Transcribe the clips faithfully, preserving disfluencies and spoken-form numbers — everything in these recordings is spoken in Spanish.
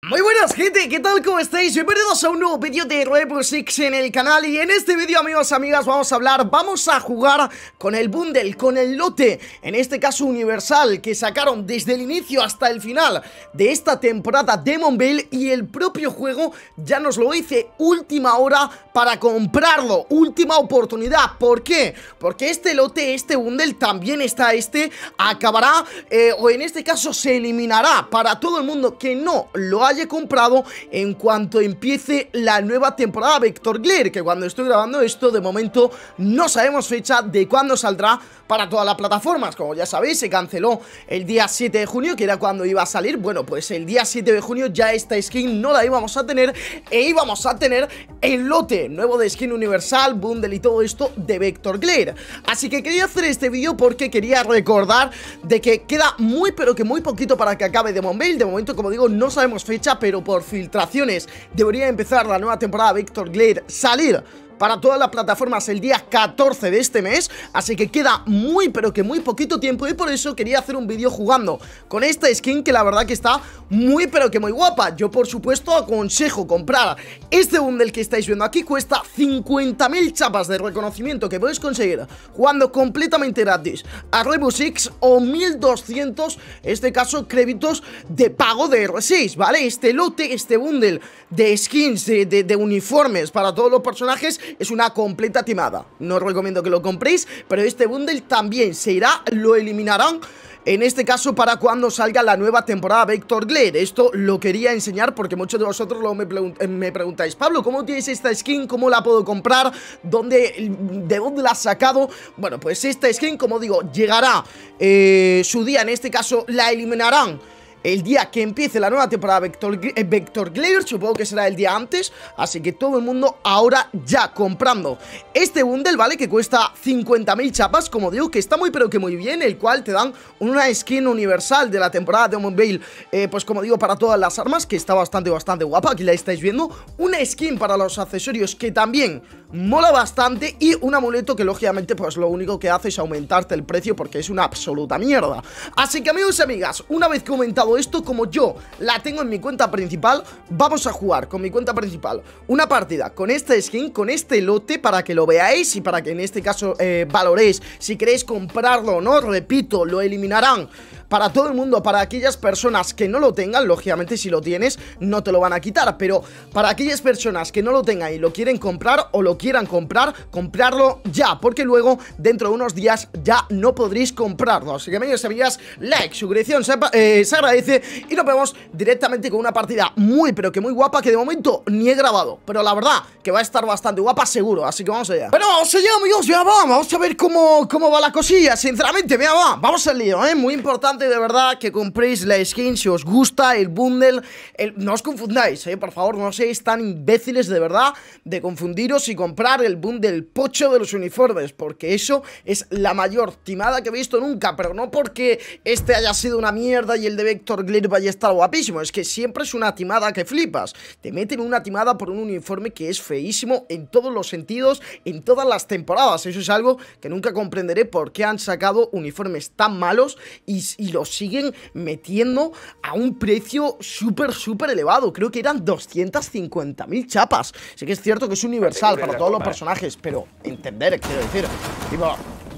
Muy buenas gente, ¿qué tal? ¿Cómo estáis? Bienvenidos a un nuevo vídeo de Rainbow Six en el canal. Y en este vídeo, amigos, amigas, vamos a hablar, vamos a jugar con el bundle, con el lote, en este caso universal, que sacaron desde el inicio hasta el final de esta temporada de Monbale. Y el propio juego ya nos lo dice, última hora para comprarlo, última oportunidad. ¿Por qué? Porque este lote, este bundle, también está este, acabará, eh, o en este caso se eliminará para todo el mundo que no lo haya comprado en cuanto empiece la nueva temporada Vector Glare, que cuando estoy grabando esto de momento no sabemos fecha de cuándo saldrá para todas las plataformas. Como ya sabéis, se canceló el día siete de junio, que era cuando iba a salir. Bueno, pues el día siete de junio ya esta skin no la íbamos a tener e íbamos a tener el lote nuevo de skin universal, bundle y todo esto de Vector Glare. Así que quería hacer este vídeo porque quería recordar de que queda muy pero que muy poquito para que acabe de Monbale. De momento, como digo, no sabemos fecha, pero por filtraciones debería empezar la nueva temporada Vector Glare, salir para todas las plataformas el día catorce de este mes. Así que queda muy pero que muy poquito tiempo, y por eso quería hacer un vídeo jugando con esta skin, que la verdad que está muy pero que muy guapa. Yo por supuesto aconsejo comprar este bundle que estáis viendo aquí. Cuesta cincuenta mil chapas de reconocimiento que podéis conseguir jugando completamente gratis a Rainbow Six, o mil doscientos, en este caso, créditos de pago de R seis, ¿vale? Este lote, este bundle de skins, de, de, de uniformes para todos los personajes, es una completa timada. No os recomiendo que lo compréis, pero este bundle también se irá, lo eliminarán en este caso para cuando salga la nueva temporada Vector Glare. Esto lo quería enseñar porque muchos de vosotros luego me, pregunt me preguntáis: Pablo, ¿cómo tienes esta skin? ¿Cómo la puedo comprar? ¿Dónde, ¿De dónde la has sacado? Bueno, pues esta skin, como digo, llegará eh, su día. En este caso la eliminarán el día que empiece la nueva temporada Vector, eh, Vector Glare, supongo que será el día antes. Así que todo el mundo ahora ya comprando este bundle, ¿vale? Que cuesta cincuenta mil chapas, como digo, que está muy pero que muy bien, el cual te dan una skin universal de la temporada de Monbale, eh, pues como digo, para todas las armas, que está bastante, bastante guapa. Aquí la estáis viendo. Una skin para los accesorios que también mola bastante, y un amuleto que lógicamente pues lo único que hace es aumentarte el precio porque es una absoluta mierda. Así que, amigos y amigas, una vez que he aumentado esto, como yo la tengo en mi cuenta principal, vamos a jugar con mi cuenta principal una partida con esta skin, con este lote, para que lo veáis y para que en este caso eh, valoréis si queréis comprarlo o no. Repito, lo eliminarán para todo el mundo, para aquellas personas que no lo tengan. Lógicamente, si lo tienes no te lo van a quitar, pero para aquellas personas que no lo tengan y lo quieren comprar o lo quieran comprar, comprarlo ya, porque luego dentro de unos días ya no podréis comprarlo. Así que, amigos y amigas, like, suscripción, se, eh, se agradece, y nos vemos directamente con una partida muy pero que muy guapa, que de momento ni he grabado, pero la verdad que va a estar bastante guapa seguro. Así que vamos allá. Bueno, vamos allá, amigos, ya va, vamos a ver cómo, cómo va la cosilla. Sinceramente, mira, va, vamos al lío, ¿eh? Muy importante de verdad que compréis la skin si os gusta el bundle. el, No os confundáis, eh, por favor, no seáis tan imbéciles de verdad de confundiros y comprar el bundle pocho de los uniformes, porque eso es la mayor timada que he visto nunca. Pero no porque este haya sido una mierda y el de Vector Glare vaya a estar guapísimo, es que siempre es una timada que flipas. Te meten una timada por un uniforme que es feísimo en todos los sentidos, en todas las temporadas. Eso es algo que nunca comprenderé, por qué han sacado uniformes tan malos y, y los siguen metiendo a un precio súper, súper elevado. Creo que eran doscientas cincuenta mil chapas. Sí que es cierto que es universal para todos los personajes, pero entender, quiero decir, tipo,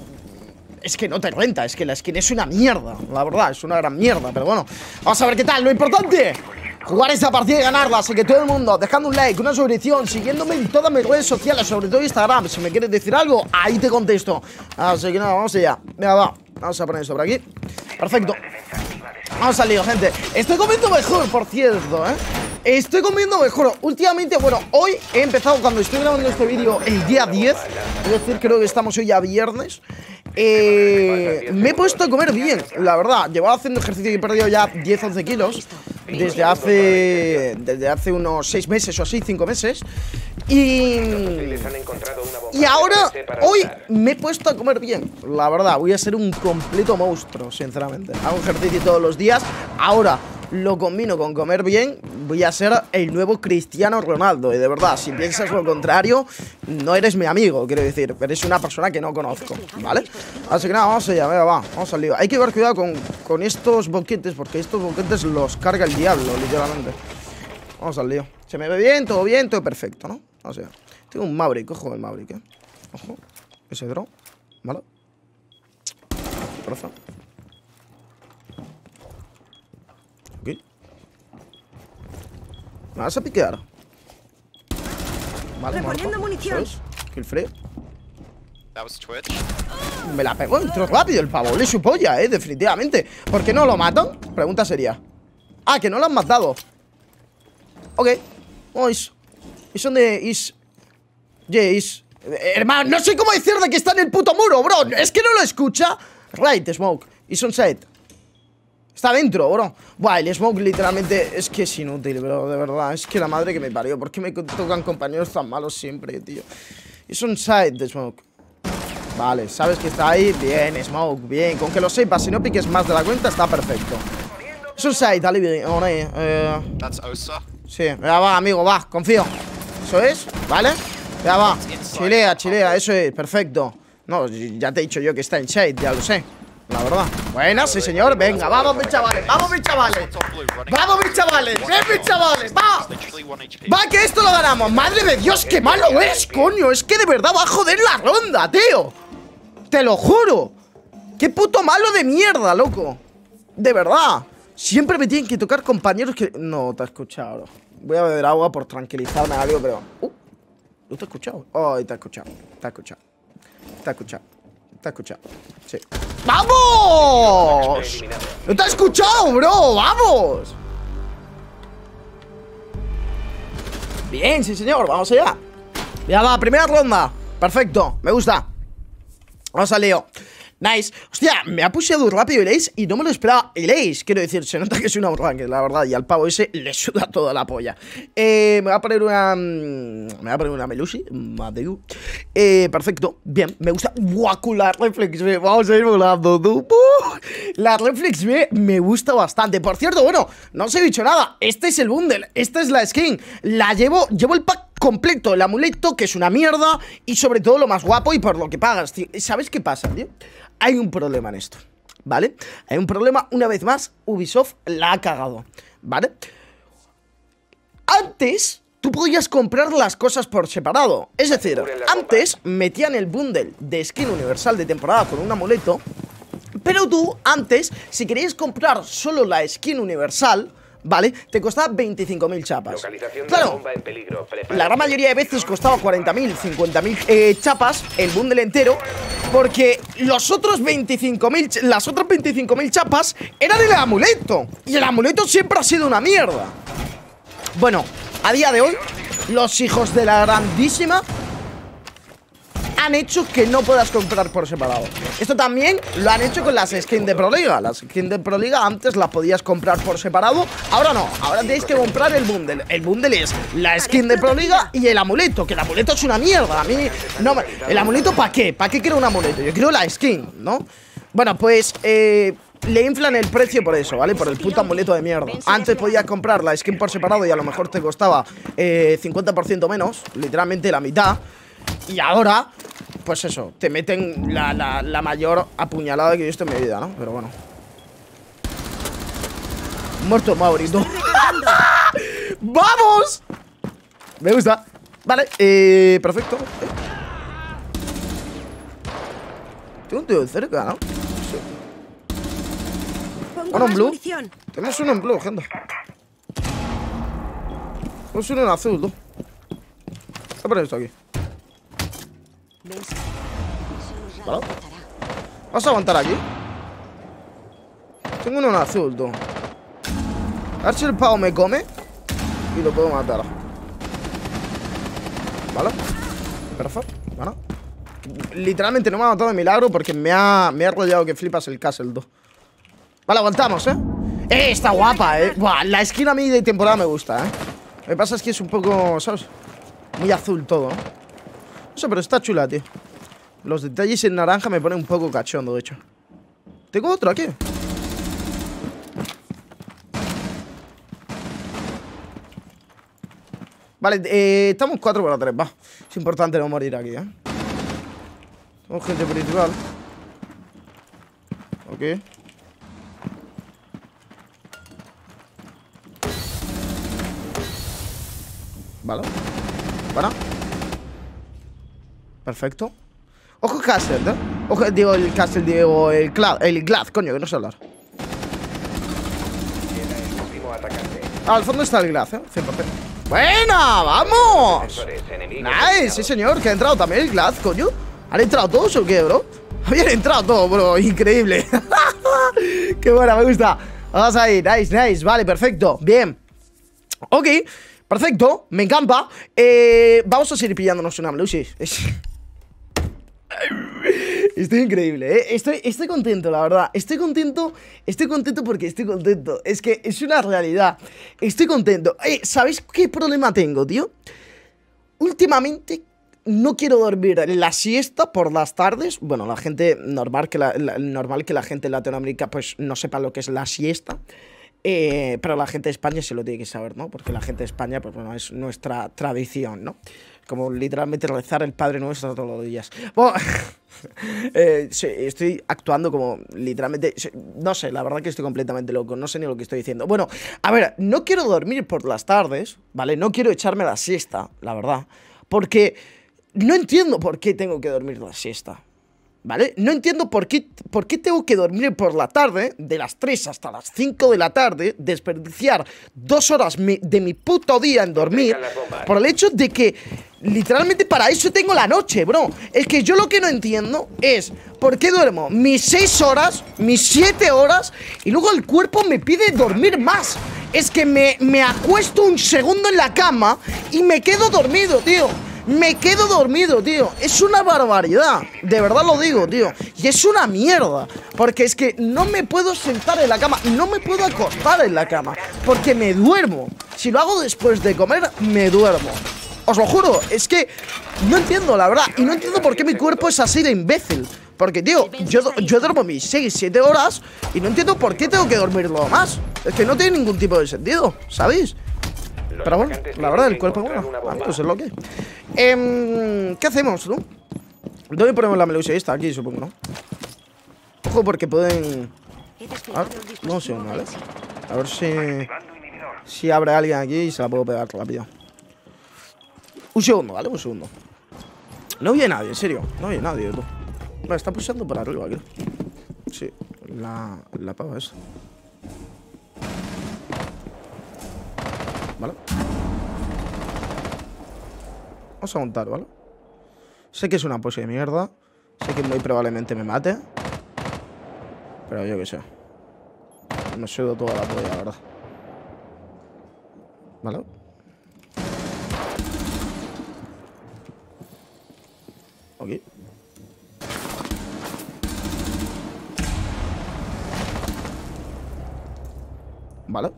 es que no te renta, es que la skin es una mierda. La verdad, es una gran mierda, pero bueno, vamos a ver qué tal. Lo importante, jugar esta partida y ganarla. Así que todo el mundo dejando un like, una suscripción, siguiéndome en todas mis redes sociales, sobre todo Instagram. Si me quieres decir algo, ahí te contesto. Así que nada, vamos allá. Venga, va, vamos a poner esto por aquí. Perfecto. Vamos al lío, gente. Estoy comiendo mejor, por cierto, ¿eh? Estoy comiendo mejor. Últimamente, bueno, hoy he empezado, cuando estoy grabando este vídeo, el día diez. Es decir, creo que estamos hoy a viernes. Eh, me he puesto a comer bien, la verdad. Llevaba haciendo ejercicio y he perdido ya diez, once kilos desde hace desde hace unos seis meses o así, cinco meses. Y, y ahora, hoy me he puesto a comer bien. La verdad, voy a ser un completo monstruo, sinceramente. Hago ejercicio todos los días. Ahora lo combino con comer bien. Voy a ser el nuevo Cristiano Ronaldo. Y de verdad, si piensas lo contrario, no eres mi amigo, quiero decir. Eres una persona que no conozco, ¿vale? Así que nada, vamos allá, venga, va, vamos al lío. Hay que llevar cuidado con, con estos boquetes, porque estos boquetes los carga el diablo, literalmente. Vamos al lío. Se me ve bien, todo bien, todo perfecto, ¿no? O sea, tengo un Maverick, ojo el Maverick, ¿eh? Ojo, ese drone, ¿vale? Profa. Ok. ¿Me vas a piquear? Vale, reponiendo munición. Kill free. That was Twitch. Me la pegó, entró rápido el pavo. Le su polla, eh, definitivamente. ¿Por qué no lo matan? Pregunta seria. Ah, que no lo han matado. Ok. Oh, is. Is on the. Is. Yeah, is. Eh, hermano, no sé cómo decir de que está en el puto muro, bro. Es que no lo escucha. Right, Smoke. Is on site. Está dentro, bro. Buah, el Smoke literalmente es que es inútil, bro. De verdad. Es que la madre que me parió. ¿Por qué me tocan compañeros tan malos siempre, tío? Is on site, the Smoke. Vale, sabes que está ahí. Bien, Smoke, bien. Con que lo sepas, si no piques más de la cuenta, está perfecto. Es un site, Ali. Eh, That's Osa. sí, ya va, amigo, va, confío. Eso es, ¿vale? Ya va. Chilea, chilea, eso es, perfecto. No, ya te he dicho yo que está en shade, ya lo sé. La verdad. Buena, sí, señor. Venga, vamos, mis chavales, vamos, mis chavales. Vamos, mis chavales, ven, mis chavales, va. Va, que esto lo ganamos. Madre de Dios, qué malo es, coño. Es que de verdad va a joder la ronda, tío. Te lo juro. Qué puto malo de mierda, loco. De verdad. Siempre me tienen que tocar compañeros que... No, te he escuchado, bro. Voy a beber agua por tranquilizarme algo, pero... Uh, ¿no te he escuchado? Oh, te he escuchado. Te he escuchado. Te he escuchado. Te he escuchado. Sí. ¡Vamos! ¡No te he escuchado, bro! ¡Vamos! Bien, sí, señor. Vamos allá. Ya va, primera ronda. Perfecto. Me gusta. Vamos al lío. Nice. Hostia, me ha pusheado rápido el Ace y no me lo esperaba el Ace. Quiero decir, se nota que es una rank, la verdad. Y al pavo ese le suda toda la polla. Eh, me va a poner una... Me va a poner una Melusi. Mateu. Eh, perfecto. Bien, me gusta. Guacu, la Reflex B. Vamos a ir volando, tú. Uh, la Reflex B me gusta bastante. Por cierto, bueno, no os he dicho nada. Este es el bundle. Esta es la skin. La llevo... Llevo el pack completo. El amuleto, que es una mierda. Y sobre todo lo más guapo y por lo que pagas, tío. ¿Sabes qué pasa, tío? Hay un problema en esto, ¿vale? Hay un problema, una vez más, Ubisoft la ha cagado, ¿vale? Antes, tú podías comprar las cosas por separado. Es decir, antes metían el bundle de skin universal de temporada con un amuleto, pero tú, antes, si querías comprar solo la skin universal, ¿vale? Te costaba veinticinco mil chapas. Claro, la gran mayoría de veces costaba cuarenta mil, cincuenta mil eh, chapas el bundle entero, porque los otros veinticinco mil, las otras veinticinco mil chapas eran el amuleto. Y el amuleto siempre ha sido una mierda. Bueno, a día de hoy, los hijos de la grandísima han hecho que no puedas comprar por separado. Esto también lo han hecho con las skins de Proliga. Las skins de Proliga antes las podías comprar por separado. Ahora no, ahora tenéis que comprar el bundle. El bundle es la skin de Proliga y el amuleto. Que el amuleto es una mierda. A mí no me... ¿El amuleto para qué? ¿Para qué quiero un amuleto? Yo quiero la skin, ¿no? Bueno, pues eh... le inflan el precio por eso, ¿vale? Por el puto amuleto de mierda. Antes podías comprar la skin por separado y a lo mejor te costaba eh, cincuenta por ciento menos, literalmente la mitad. Y ahora, pues eso, te meten la, la, la mayor apuñalada que he visto en mi vida, ¿no? Pero bueno. Muerto Maurito. ¡Vamos! Me gusta. Vale, eh, perfecto. ¿Eh? Tengo un tío cerca, ¿no? Uno en blue. Tenemos uno en blue, gente. Tenemos uno en azul, tú. Voy a poner esto aquí. ¿Vale? Vamos a aguantar aquí. Tengo uno en azul, tú. A ver si el pavo me come y lo puedo matar. ¿Vale? Perfecto. Bueno. Literalmente no me ha matado de milagro porque me ha, me ha rollado que flipas el castle, tú. Vale, aguantamos, ¿eh? ¡Eh! Está guapa, ¿eh? Buah, la skin a mí de temporada me gusta, ¿eh? Lo que pasa es que es un poco, ¿sabes? Muy azul todo, ¿no? No sé, pero está chula, tío. Los detalles en naranja me ponen un poco cachondo, de hecho. Tengo otro aquí. Vale, eh, estamos cuatro para tres, va. Es importante no morir aquí, ¿eh? Somos gente principal. Ok. Vale. Vale. Perfecto. Ojo el Castle, ¿eh? Ojo, digo el Castle, digo el Glad, el Glad, coño, que no sé hablar. Ah, al fondo está el Glad, ¿eh? cien por cien. ¡Buena! ¡Vamos! Nice, sí señor, que ha entrado también el Glad, coño. ¿Han entrado todos o qué, bro? Habían entrado todos, bro, increíble. Qué buena, me gusta. Vamos ahí, nice, nice, vale, perfecto, bien. Ok, perfecto, me encanta. eh, Vamos a seguir pillándonos una Melusi. Estoy increíble, ¿eh? Estoy, estoy contento, la verdad. Estoy contento, estoy contento porque estoy contento. Es que es una realidad. Estoy contento. eh, ¿Sabéis qué problema tengo, tío? Últimamente no quiero dormir la siesta por las tardes. Bueno, la gente, normal que la, la, normal que la gente en Latinoamérica pues no sepa lo que es la siesta. Eh, pero la gente de España sí lo tiene que saber, ¿no? Porque la gente de España, pues bueno, es nuestra tradición, ¿no? Como literalmente rezar el Padre Nuestro todos los días. Bueno, eh, sí, estoy actuando como literalmente... No sé, la verdad que estoy completamente loco. No sé ni lo que estoy diciendo. Bueno, a ver, no quiero dormir por las tardes, ¿vale? No quiero echarme la siesta, la verdad. Porque no entiendo por qué tengo que dormir la siesta, ¿vale? No entiendo por qué, por qué tengo que dormir por la tarde, de las tres hasta las cinco de la tarde, desperdiciar dos horas mi, de mi puto día en dormir, por el hecho de que literalmente para eso tengo la noche, bro. Es que yo lo que no entiendo es por qué duermo mis seis horas, mis siete horas, y luego el cuerpo me pide dormir más. Es que me, me acuesto un segundo en la cama y me quedo dormido, tío. Me quedo dormido, tío. Es una barbaridad. De verdad lo digo, tío. Y es una mierda. Porque es que no me puedo sentar en la cama. No me puedo acostar en la cama. Porque me duermo. Si lo hago después de comer, me duermo. Os lo juro. Es que no entiendo, la verdad. Y no entiendo por qué mi cuerpo es así de imbécil. Porque, tío, yo, yo duermo mis seis, siete horas y no entiendo por qué tengo que dormirlo más. Es que no tiene ningún tipo de sentido, ¿sabéis? Pero bueno, la verdad, el cuerpo es bueno. Amigos, es lo que eh, ¿qué hacemos, no? ¿Dónde ponemos la Melusi? Está aquí, supongo, ¿no? Ojo, porque pueden... A ver, no sé, ¿vale? A ver si... Si abre alguien aquí y se la puedo pegar rápido. Un segundo, ¿vale? Un segundo. No oye nadie, en serio. No oye nadie, tú. Me está pulsando por arriba aquí. Sí, la, la pava esa. ¿Vale? Vamos a montar, ¿vale? Sé que es una pose de mierda. Sé que muy probablemente me mate. Pero yo qué sé. Me sudo toda la polla, la verdad. ¿Vale? Ok. Vale.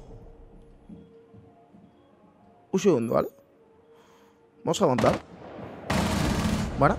Un segundo, ¿vale? Vamos a aguantar. Bueno.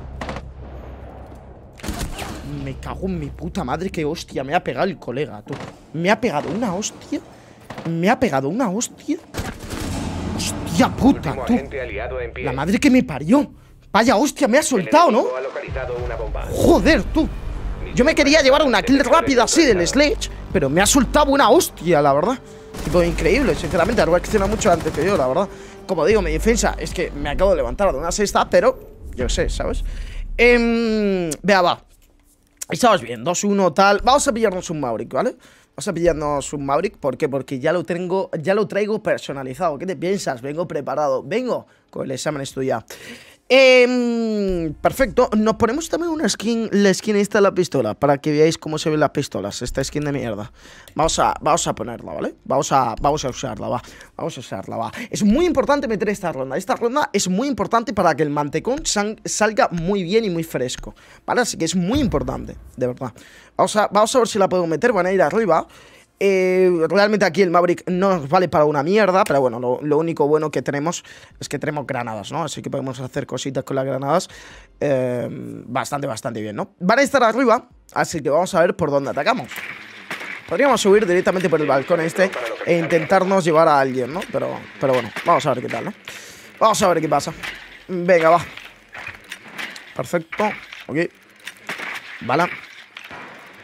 Me cago en mi puta madre. Que hostia, me ha pegado el colega, tú. Me ha pegado una hostia. Me ha pegado una hostia. Hostia puta, tú. La madre que me parió. Vaya hostia, me ha soltado, ¿no? Joder, tú. Yo me quería llevar una kill rápida así del Sledge, pero me ha soltado una hostia, la verdad. Tipo, increíble, sinceramente, ha reaccionado mucho antes que yo, la verdad. Como digo, mi defensa es que me acabo de levantar de una sexta, pero yo sé, ¿sabes? Eh, vea, va. Estamos bien, dos uno tal. Vamos a pillarnos un Maverick, ¿vale? Vamos a pillarnos un Maverick. ¿Por qué? Porque ya lo tengo, ya lo traigo personalizado. ¿Qué te piensas? Vengo preparado. Vengo con el examen estudiado. Eh, perfecto. Nos ponemos también una skin, la skin esta de la pistola, para que veáis cómo se ven las pistolas. Esta skin de mierda. Vamos a, vamos a ponerla, ¿vale? Vamos a, vamos a usarla, va. Vamos a usarla, va. Es muy importante meter esta ronda. Esta ronda es muy importante para que el mantecón salga muy bien y muy fresco, ¿vale? Así que es muy importante, de verdad. Vamos a, vamos a ver si la puedo meter. Van a ir arriba. Eh, realmente aquí el Maverick no nos vale para una mierda, pero bueno, lo, lo único bueno que tenemos es que tenemos granadas, ¿no? Así que podemos hacer cositas con las granadas eh, bastante, bastante bien, ¿no? Van a estar arriba, así que vamos a ver por dónde atacamos. Podríamos subir directamente por el balcón este e intentarnos llevar a alguien, ¿no? Pero, pero bueno, vamos a ver qué tal, ¿no? Vamos a ver qué pasa. Venga, va. Perfecto, ok. Vale.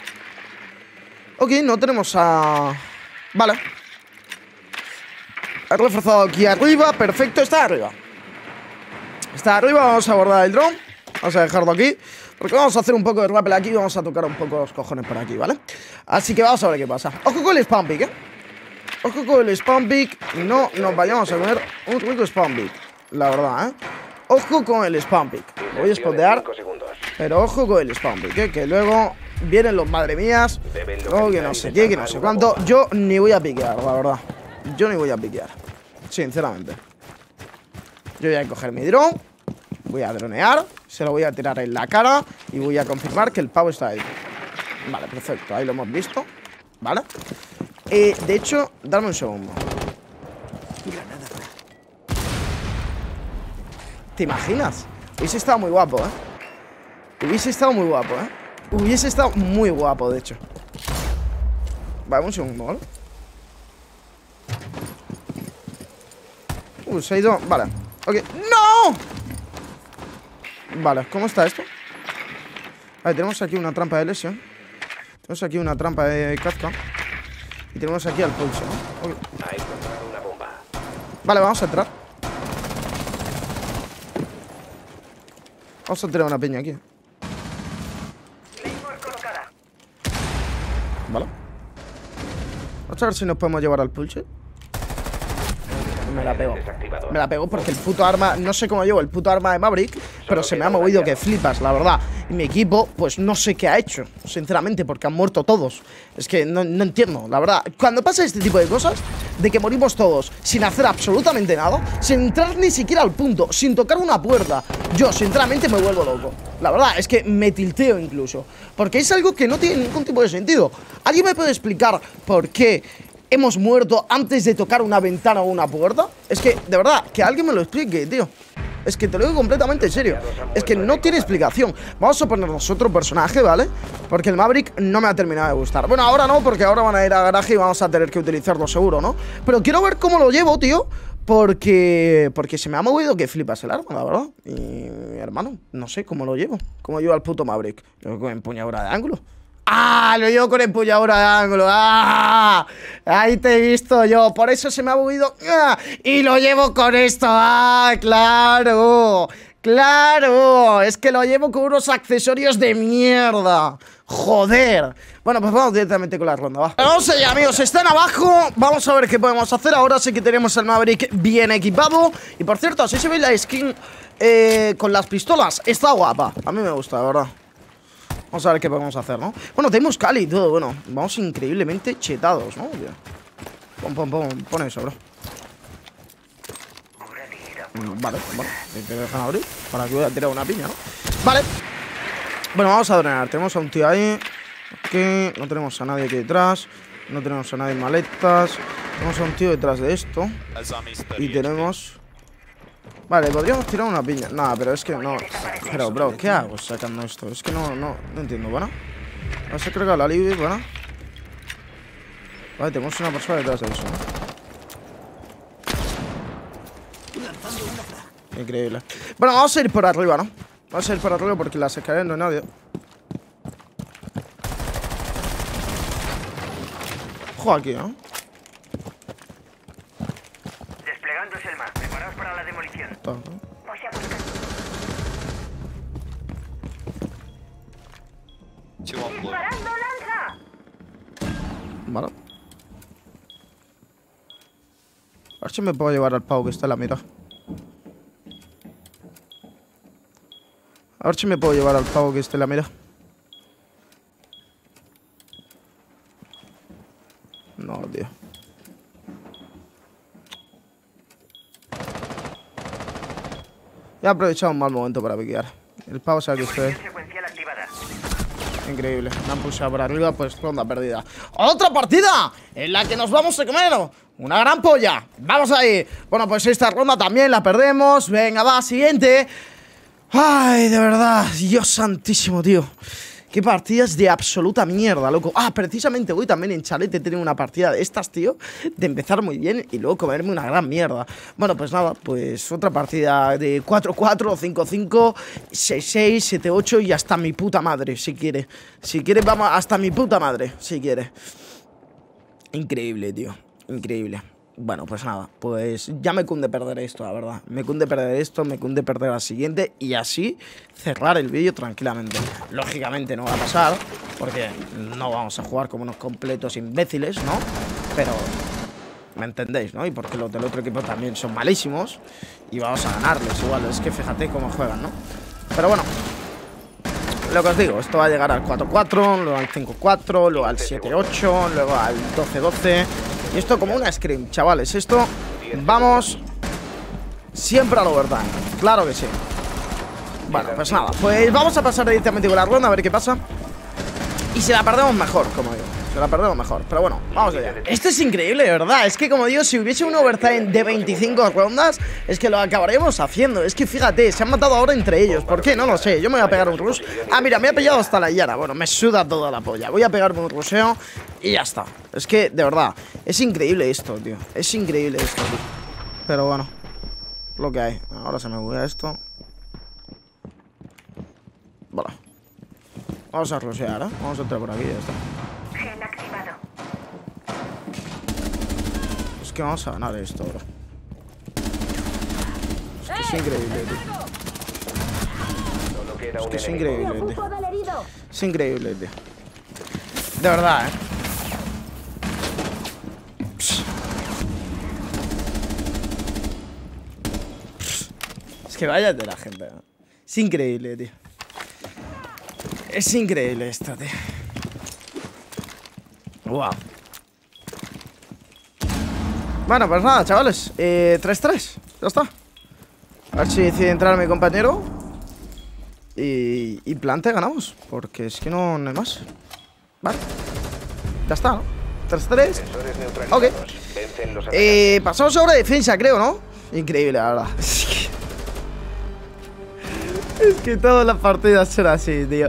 Ok, no tenemos a... Vale. He reforzado aquí arriba. Perfecto, está arriba. Está arriba, vamos a abordar el dron. Vamos a dejarlo aquí, porque vamos a hacer un poco de rappel aquí y vamos a tocar un poco los cojones por aquí, ¿vale? Así que vamos a ver qué pasa. Ojo con el spam pick, ¿eh? Ojo con el spam pick. Y no nos vayamos a comer un rico spam pick, la verdad, ¿eh? Ojo con el spam pick. Voy a spotear, pero ojo con el spam pick, ¿eh? Que luego vienen los madre mías. Luego que no sé qué, que no sé cuánto. Yo ni voy a piquear, la verdad. Yo ni voy a piquear, sinceramente. Yo voy a coger mi drone, voy a dronear, se lo voy a tirar en la cara y voy a confirmar que el pavo está ahí. Vale, perfecto, ahí lo hemos visto. Vale. Eh, de hecho, dame un segundo. ¿Te imaginas? Hubiese estado muy guapo, ¿eh? Hubiese estado muy guapo, ¿eh? Hubiese estado muy guapo, de hecho. Vale, un segundo, ¿vale? Uh, se ha ido... Vale. Ok. ¡No! Vale, ¿cómo está esto? Vale, tenemos aquí una trampa de lesión. Tenemos aquí una trampa de Kafka. Y tenemos aquí al pulso, ¿no? Okay. Vale, vamos a entrar. Vamos a tirar una peña aquí. Vale. Vamos a ver si nos podemos llevar al pulse. Me la pego. Me la pego porque el puto arma... No sé cómo llevo el puto arma de Maverick, pero se me ha movido que flipas, la verdad. Y mi equipo, pues no sé qué ha hecho, sinceramente, porque han muerto todos. Es que no, no entiendo, la verdad. Cuando pasa este tipo de cosas, de que morimos todos sin hacer absolutamente nada, sin entrar ni siquiera al punto, sin tocar una puerta, yo, sinceramente, me vuelvo loco. La verdad, es que me tilteo incluso, porque es algo que no tiene ningún tipo de sentido. ¿Alguien me puede explicar por qué hemos muerto antes de tocar una ventana o una puerta? Es que, de verdad, que alguien me lo explique, tío. Es que te lo digo completamente en serio. Es que no tiene explicación. Vamos a ponernos otro personaje, ¿vale? Porque el Maverick no me ha terminado de gustar. Bueno, ahora no, porque ahora van a ir a garaje y vamos a tener que utilizarlo seguro, ¿no? Pero quiero ver cómo lo llevo, tío. Porque... Porque se me ha movido que flipas el arma, la verdad. Y, hermano, no sé cómo lo llevo. ¿Cómo llevo al puto Maverick? Yo con empuñadura de ángulo. ¡Ah! Lo llevo con empuñadura de ángulo. ¡Ah! Ahí te he visto yo. Por eso se me ha movido. ¡Ah! Y lo llevo con esto. ¡Ah! ¡Claro! ¡Claro! Es que lo llevo con unos accesorios de mierda. ¡Joder! Bueno, pues vamos directamente con la ronda, va. Vamos allá, amigos. Están abajo. Vamos a ver qué podemos hacer. Ahora sí que tenemos el Maverick bien equipado. Y por cierto, así se ve la skin eh, con las pistolas. Está guapa. A mí me gusta, la verdad. Vamos a ver qué podemos hacer, ¿no? Bueno, tenemos Cali y todo, bueno. Vamos increíblemente chetados, ¿no? Pon, pon, pon, pon eso, bro. Vale, vale. ¿Te dejan abrir? Para que voy a tirar una piña, ¿no? Vale. Bueno, vamos a drenar. Tenemos a un tío ahí. Aquí. No tenemos a nadie aquí detrás. No tenemos a nadie en maletas. Tenemos a un tío detrás de esto. Y tenemos... Vale, podríamos tirar una piña. Nada, pero es que no. Pero, bro, ¿qué hago sacando esto? Es que no, no, no entiendo, ¿bueno? Vamos a cargar la Libby, ¿bueno? Vale, tenemos una persona detrás de eso, ¿no? Increíble. Bueno, vamos a ir por arriba, ¿no? Vamos a ir por arriba porque las escaleras no hay nadie. Ojo aquí, ¿no? Desplegando Selma. Preparaos para la demolición. Todo, ¿no? Two on blue. ¡Disparando lanza! Vale. A ver si me puedo llevar al pavo que está en la mitad. A ver si me puedo llevar al pavo que está en la mitad. No, tío. He aprovechado un mal momento para piquear. El pavo sabe que estoy. Secuencial activada. Increíble. Me han pulsado por arriba, pues ronda perdida. ¡Otra partida! En la que nos vamos a comer una gran polla. Vamos ahí. Bueno, pues esta ronda también la perdemos. Venga, va, siguiente. Ay, de verdad. Dios santísimo, tío. Qué partidas de absoluta mierda, loco. Ah, precisamente hoy también en Chalet he tenido una partida de estas, tío. De empezar muy bien y luego comerme una gran mierda. Bueno, pues nada, pues otra partida de cuatro cuatro, cinco cinco, seis seis, siete ocho y hasta mi puta madre, si quiere. Si quiere, vamos hasta mi puta madre, si quiere. Increíble, tío. Increíble. Bueno, pues nada, pues ya me cunde perder esto, la verdad. Me cunde perder esto, me cunde perder la siguiente y así cerrar el vídeo tranquilamente. Lógicamente no va a pasar, porque no vamos a jugar como unos completos imbéciles, ¿no? Pero me entendéis, ¿no? Y porque los del otro equipo también son malísimos y vamos a ganarles igual. Es que fíjate cómo juegan, ¿no? Pero bueno, lo que os digo, esto va a llegar al cuatro cuatro, luego al cinco cuatro, luego al siete ocho, luego al doce doce. Y esto como una scrim, chavales. Esto, vamos siempre al overtime. Claro que sí. Bueno, pues nada, pues vamos a pasar directamente con la ronda a ver qué pasa. Y si la perdemos mejor, como digo. Se la perdemos mejor, pero bueno, vamos allá. Esto es increíble, de verdad. Es que como digo, si hubiese un overtime de veinticinco rondas, es que lo acabaríamos haciendo. Es que fíjate, se han matado ahora entre ellos. ¿Por qué? No lo sé, yo me voy a pegar un rush. Ah, mira, me ha pillado hasta la Yara. Bueno, me suda toda la polla. Voy a pegarme un rusheo y ya está. Es que, de verdad, es increíble esto, tío. Es increíble esto, tío. Pero bueno, lo que hay. Ahora se me buguea esto. Vale. Vamos a rushear, ¿eh? Vamos a entrar por aquí y ya está. Es que vamos a ganar esto, bro. Es que es increíble, tío. Es que es increíble, tío. Es increíble, tío. De verdad, eh. Pss. Pss. Es que váyate la gente, ¿no? Es increíble, tío. Es increíble esto, tío. Wow. Bueno, pues nada, chavales, eh, tres tres, ya está. A ver si decide entrar mi compañero Y, y plante ganamos, porque es que no, no hay más. Vale, ya está, ¿no? tres tres. Ok. eh, Pasamos sobre defensa, creo, ¿no? Increíble, la verdad. Es que, es que todas las partidas serán así, tío.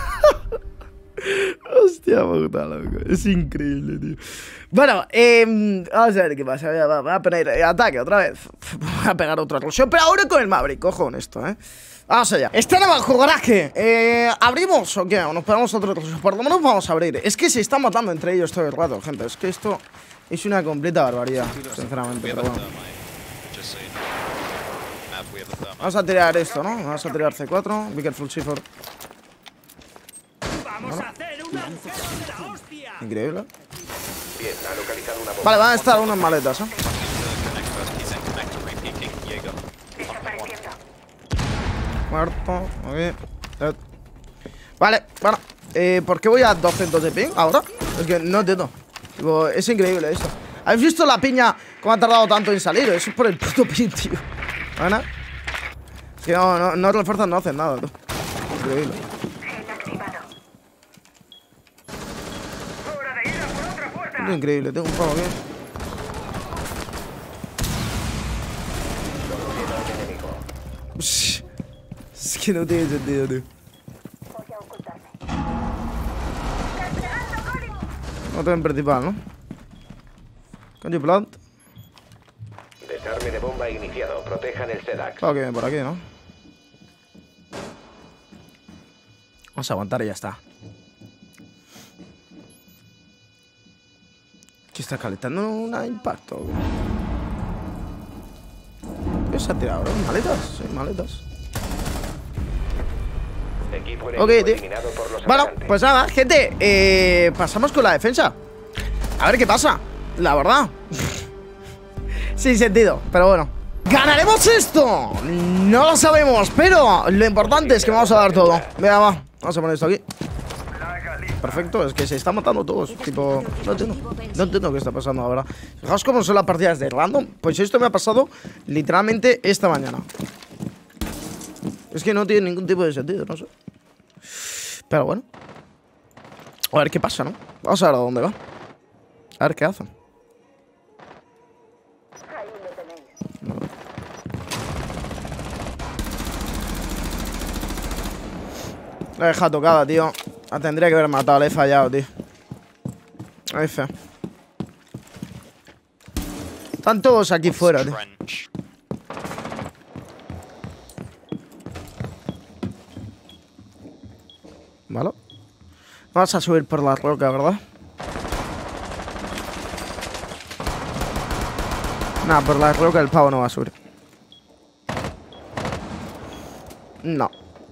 Hostia puta, loco. Es increíble, tío. Bueno, eh, vamos a ver qué pasa. Voy a, voy a poner ataque otra vez. Voy a pegar otra explosión, pero ahora con el Maverick. Cojo con esto, eh. Vamos allá. Está abajo, garaje. Eh, ¿Abrimos o qué? ¿O nos pegamos otro explosión? Por lo menos vamos a abrir. Es que se están matando entre ellos todo el rato, gente. Es que esto es una completa barbaridad, sinceramente. Pero bueno. Vamos a tirar esto, ¿no? Vamos a tirar C cuatro. Be careful, C cuatro. Vamos a hacer un agujero de la hostia. Increíble. Bien, ha localizado una bomba. Vale, van a estar unas maletas, ¿eh? Muerto, ok. Eh. Vale, bueno. Eh, ¿por qué voy a doscientos de ping ahora? Es que no entiendo. Digo, es increíble esto. ¿Habéis visto la piña cómo ha tardado tanto en salir? Eso es por el puto ping, tío. ¿Vale? Es que no, no, no refuerzan, no hacen nada, tú. Increíble. Es increíble, tengo un pavo aquí. Psh, es que no tiene sentido, tío. No tengo en principal, ¿no? Can you plant? Desarme de bomba iniciado. Protejan el SEDAX. Ok, por aquí, ¿no? Vamos a aguantar y ya está. ¿Qué está calentando una impacto? ¿Qué se ha tirado, bro? ¿Maletas? Sí, maletas. Equipo Ok, tío. eliminado por los Bueno, atacantes. pues nada, gente. Eh, pasamos con la defensa. A ver qué pasa. La verdad. Sin sentido, pero bueno. ¿Ganaremos esto? No lo sabemos, pero lo importante es que vamos a dar todo. Venga, va. Vamos a poner esto aquí. Perfecto, es que se están matando todos. Tipo, no entiendo. No entiendo qué está pasando ahora. Fijaos cómo son las partidas de random. Pues esto me ha pasado literalmente esta mañana. Es que no tiene ningún tipo de sentido, no sé. Pero bueno. A ver qué pasa, ¿no? Vamos a ver a dónde va. A ver qué hacen. No. La he dejado tocada, tío. La tendría que haber matado, le he fallado, tío. F. Están todos aquí fuera, tío. Vale. Vamos a subir por la roca, ¿verdad? Nah, por la roca el pavo no va a subir. No.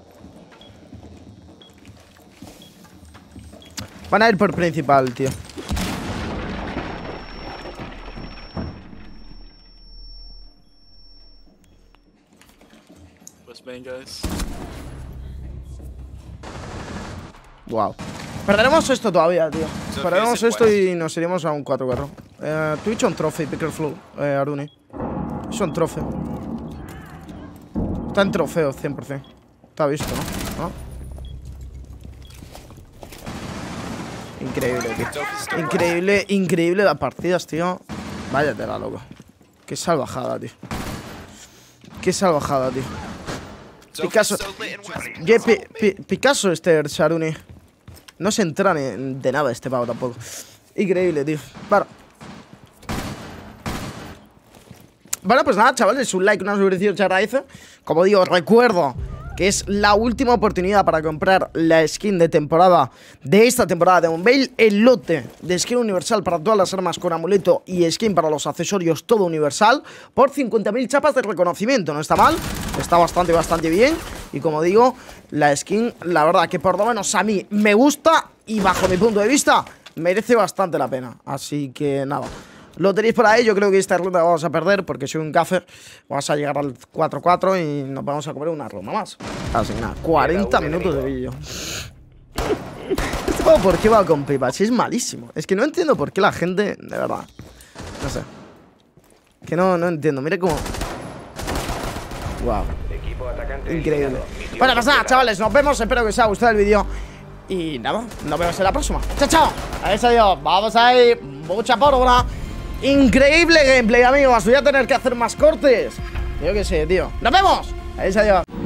Van a ir por principal, tío. West main, guys. Wow. Perderemos esto todavía, tío. So Perderemos if he's esto in y nos iremos a un cuatro cuatro. Eh, Twitch on trophy, pick flow, eh, Aruni. Es un trofeo. Está en trofeo, cien por cien. Está visto, ¿no? ¿No? Increíble, tío. Increíble, increíble las partidas, tío. Váyatela, loco. Qué salvajada, tío. Qué salvajada, tío. Picasso. Ye, pi, pi, Picasso este Sharuni. No se entra ni de nada este pavo tampoco. Increíble, tío. Para. Bueno, pues nada, chavales, un like, una suscripción, muchas gracias. Como digo, recuerdo que es la última oportunidad para comprar la skin de temporada de esta temporada de Mobile. El lote de skin universal para todas las armas con amuleto y skin para los accesorios, todo universal, por cincuenta mil chapas de reconocimiento. No está mal, está bastante, bastante bien. Y como digo, la skin, la verdad que por lo menos a mí me gusta y bajo mi punto de vista merece bastante la pena. Así que nada, lo tenéis por ahí. Yo creo que esta ronda la vamos a perder porque soy un gaffer. Vamos a llegar al cuatro cuatro y nos vamos a comer una ronda más. Así que nada, cuarenta minutos de vídeo. Este juego, ¿por qué va con pipas? Es malísimo. Es que no entiendo por qué la gente, de verdad, no sé. Que no, no entiendo. Mire cómo... Wow. Equipo atacante Increíble. eliminado. Misión Bueno, pues nada, completada. chavales, nos vemos. Espero que os haya gustado el vídeo. Y nada, nos vemos en la próxima. Chao, chao. Adiós, adiós. Vamos ahí. Mucha pólvora. Increíble gameplay, amigos. Voy a tener que hacer más cortes. Yo qué sé, tío. Nos vemos. Adiós, adiós.